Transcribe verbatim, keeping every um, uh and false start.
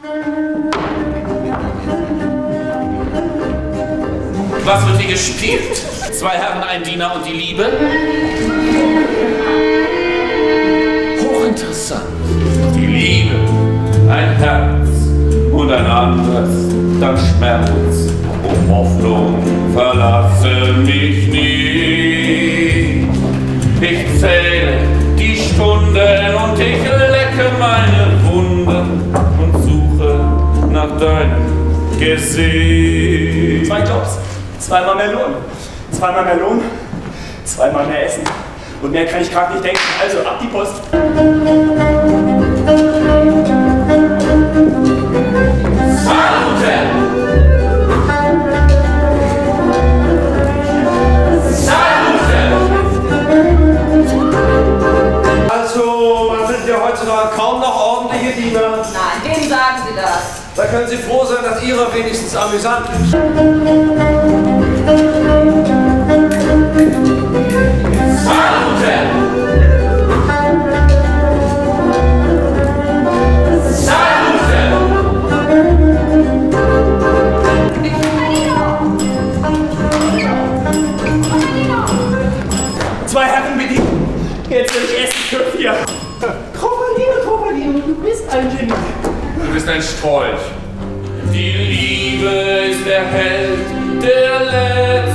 Was wird hier gespielt? Zwei Herren, ein Diener und die Liebe? Hochinteressant. Die Liebe, ein Herz und ein anderes, dann Schmerz. Oh Hoffnung, verlasse mich nie. Ich zähle die Stunden und ich lecke meine Wunden und suche nach deinem Gesicht. Zwei Jobs, zweimal mehr Lohn, zweimal mehr Lohn, zweimal mehr Essen. Und mehr kann ich gerade nicht denken, also ab die Post. Salute! Also, man findet ja heutzutage kaum noch ordentliche Diener. Nein, wem sagen Sie das? Da können Sie froh sein, dass Ihrer wenigstens amüsant ist. Salute! Salute! Zwei Herren bedienen. Jetzt will ich Essen für vier. Krokodile, Krokodile, du bist ein Genie. Du bist ein Strolch. Die Liebe ist der Held der letzten